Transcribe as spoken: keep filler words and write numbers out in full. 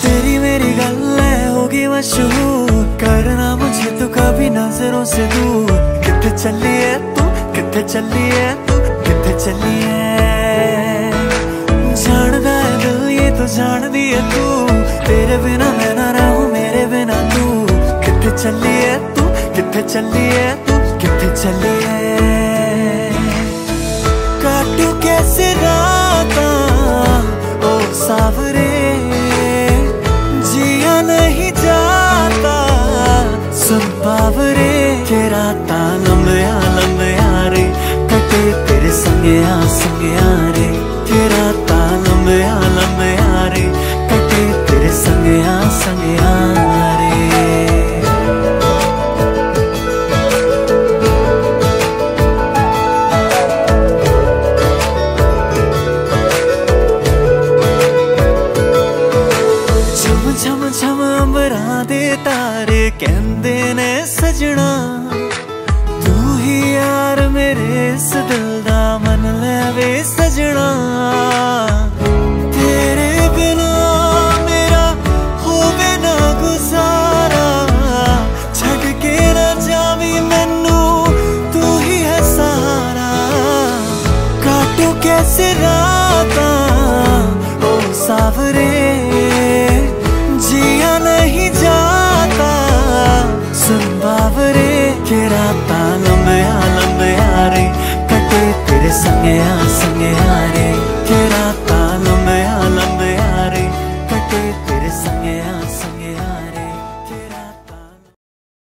तेरी मेरी गल है होगी मशहूर, करना मुझे तो कभी नजरों से दूर। किथे चली है तू, किथे चली है तू, किथे चली है। जानदा है दिल ये तो जान दी है तू, तेरे बिना मैं ना रहूं मेरे बिना तू। किथे चली है तू, किथे चली है तू, किथे चली है। काटू कैसे राता ओ सावरे, जिया नहीं जाता सुन बावरे। के राता लंबिया लंबिया रे, कटे तेरे संगया संगया रे। के राता लंबिया लंबिया रे, कटे तेरे संगया संगया रे। झम झम अंबरां दे तारे कहंदे ने सजना, तू ही यार मेरे इस दिल दा मन ले वे सजना।